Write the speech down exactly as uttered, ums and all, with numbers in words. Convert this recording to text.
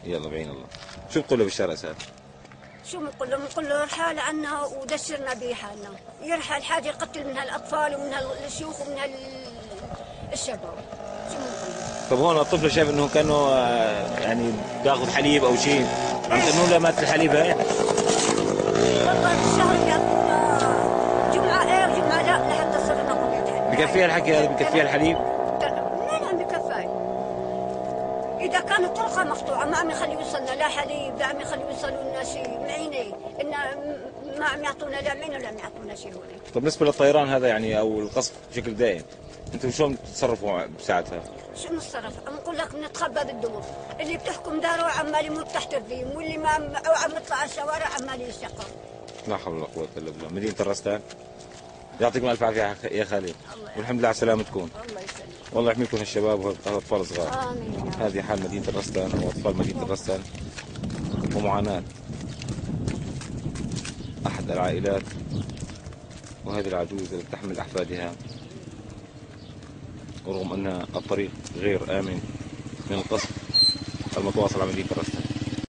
يلا بعين الله. شو بتقول له بالشارع سهل؟ شو بنقول له؟ بنقول له ارحل عنا ودشرنا به حالنا، يرحل حاجه يقتل منها الاطفال ومنها الشيوخ ومنها الشباب. شو بنقول له؟ طب هون الطفل شايف انه كانه يعني بياخذ حليب او شيء، عم تقولوا له مات الحليب هاي؟ والله الشهر بيعطونا جمعه ايه وجمعه لا لحتى صرنا قضيه حليب. بكفيها الحكي هذا؟ بكفيها الحليب؟ منين عم بكفي؟ إذا كانت طرقة مقطوعة ما عم يخلي يوصلنا لا حليب، لا عم يخلي يوصلوا لنا شيء، معينة إن ما عم يعطونا لا معين ولا عم يعطونا شيء هون. طب بالنسبة للطيران هذا يعني أو القصف بشكل دائم، أنتم شلون بتتصرفوا بساعتها؟ شو بنتصرف؟ عم نقول لك بنتخبى بالدور، اللي بتحكم داره عمال يموت تحت الريم، واللي ما عم عم يطلع على الشوارع عمال يشقى. لا حول ولا قوة إلا بالله. مدينة الرستان يعطيكم الف عافيه يا خالد، والحمد لله على سلامتكم. الله يسلمك. والله يحميكم الشباب والاطفال الصغار. امين. هذه حال مدينه الرستان واطفال مدينه الرستان ومعاناه احد العائلات، وهذه العجوز اللي تحمل احفادها، ورغم ان الطريق غير امن من القصف المتواصل على مدينه الرستان.